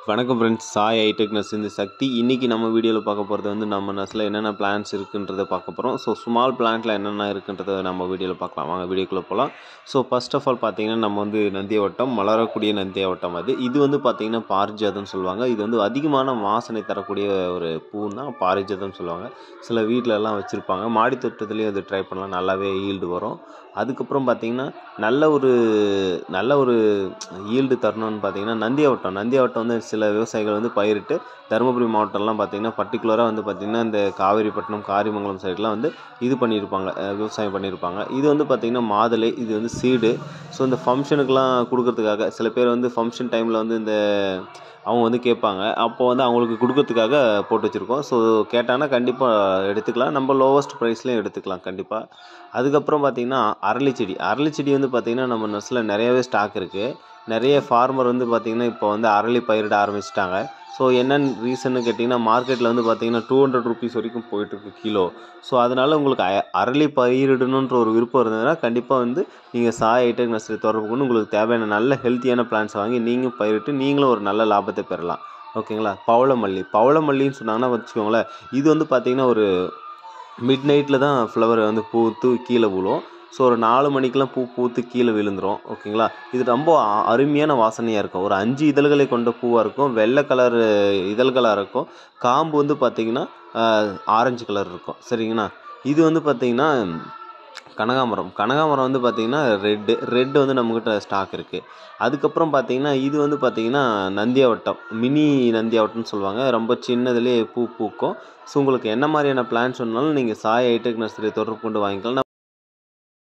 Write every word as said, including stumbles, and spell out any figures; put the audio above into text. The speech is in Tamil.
வணக்கம் friends, Sai hi-tech nursery Sakthi. இன்றைக்கி நம்ம வீடியோவில் பார்க்க போகிறது வந்து நம்ம நர்ஸில் என்னென்ன பிளான்ஸ் இருக்குன்றதை பார்க்க போகிறோம். ஸோ ஸ்மால் பிளான்ட்டில் என்னென்ன இருக்குன்றதை நம்ம வீடியோவில் பார்க்கலாம். வாங்க வீடியோக்குள்ளே போகலாம். ஸோ ஃபர்ஸ்ட் ஆஃப் ஆல் பார்த்தீங்கன்னா நம்ம வந்து நந்தியாவட்டம், மலரக்கூடிய நந்தியாவட்டம். அது இது வந்து பார்த்திங்கன்னா பாரிஜாதம்னு சொல்லுவாங்க. இது வந்து அதிகமான வாசனை தரக்கூடிய ஒரு பூன்னா பாரிஜாதம்னு சொல்லுவாங்க. சில வீட்டிலலாம் வச்சுருப்பாங்க. மாடி தோட்டத்துலேயும் அது ட்ரை பண்ணலாம், நல்லாவே ஈல்டு வரும். அதுக்கப்புறம் பார்த்திங்கன்னா நல்ல ஒரு நல்ல ஒரு ஈல்டு தரணும்னு பார்த்திங்கன்னா நந்தியாவட்டம் நந்தியாவட்டம் வந்து சில விவசாயிகள் வந்து பயிரிட்டு தருமபுரி மாவட்டம்லாம் பார்த்திங்கன்னா பர்டிகுலராக வந்து பார்த்திங்கன்னா இந்த காவேரிப்பட்டினம், காரிமங்கலம் சைட்லாம் வந்து இது பண்ணியிருப்பாங்க, விவசாயம் பண்ணியிருப்பாங்க. இது வந்து பார்த்திங்கன்னா மாதுளை, இது வந்து சீடு. ஸோ இந்த ஃபங்க்ஷனுக்கெலாம் கொடுக்கறதுக்காக சில பேர் வந்து ஃபங்க்ஷன் டைமில் வந்து இந்த அவங்க வந்து கேட்பாங்க. அப்போது வந்து அவங்களுக்கு கொடுக்கறதுக்காக போட்டு வச்சுருக்கோம். ஸோ கேட்டாங்கன்னா கண்டிப்பாக எடுத்துக்கலாம். நம்ம லோவஸ்ட் ப்ரைஸ்லேயும் எடுத்துக்கலாம் கண்டிப்பாக. அதுக்கப்புறம் பார்த்திங்கன்னா அரளிச்செடி அரளிச்செடி வந்து பார்த்திங்கன்னா நம்ம நர்ஸில் நிறையாவே ஸ்டாக் இருக்குது. நிறைய ஃபார்மர் வந்து பார்த்திங்கன்னா இப்போ வந்து அரளி பயிரிட ஆரம்பிச்சிட்டாங்க. ஸோ என்னென்னு ரீசன்னு கேட்டிங்கன்னா மார்க்கெட்டில் வந்து பார்த்திங்கன்னா டூ ஹண்ட்ரட் ருபீஸ் வரைக்கும் போயிட்டுருக்கு கிலோ. ஸோ அதனால் உங்களுக்கு அ அரளி பயிரிடணுன்ற ஒரு விருப்பம் இருந்ததுன்னா கண்டிப்பாக வந்து நீங்கள் சாய் ஹைடெக் நர்சரி தொடர்பு கொண்டு உங்களுக்கு தேவையான நல்ல ஹெல்த்தியான பிளான்ஸ் வாங்கி நீங்கள் பயிரிட்டு நீங்களும் ஒரு நல்ல லாபத்தை பெறலாம். ஓகேங்களா? பவளமல்லி பவளமல்லின்னு சொன்னாங்கன்னா வச்சுக்கோங்களேன், இது வந்து பார்த்திங்கன்னா ஒரு மிட் நைட்டில் தான் ஃப்ளவர் வந்து பூத்து கீழே விழும். ஸோ ஒரு நாலு மணிக்கெலாம் பூ பூத்து கீழே விழுந்துடும். ஓகேங்களா? இது ரொம்ப அருமையான வாசனையாக இருக்கும். ஒரு அஞ்சு இதழ்களை கொண்ட பூவாக இருக்கும். வெள்ளை கலர் இதழ்களாக இருக்கும். காம்பு வந்து பார்த்திங்கன்னா ஆரஞ்சு கலர் இருக்கும். சரிங்களா? இது வந்து பார்த்திங்கன்னா கனகாமரம் கனகாமரம் வந்து பார்த்திங்கன்னா ரெட்டு ரெட்டு வந்து நம்மக்கிட்ட ஸ்டாக் இருக்குது. அதுக்கப்புறம் பார்த்திங்கன்னா இது வந்து பார்த்திங்கன்னா நந்தியாவட்டம், மினி நந்தியாவட்டம்னு சொல்லுவாங்க. ரொம்ப சின்னதுலேயே பூ பூக்கும். ஸோ உங்களுக்கு என்ன மாதிரியான பிளான்ஸ் வேணுனாலும் நீங்கள் சாய் ஹைடெக் நர்சரி தொடர்பு கொண்டு வாங்கிக்கலாம்.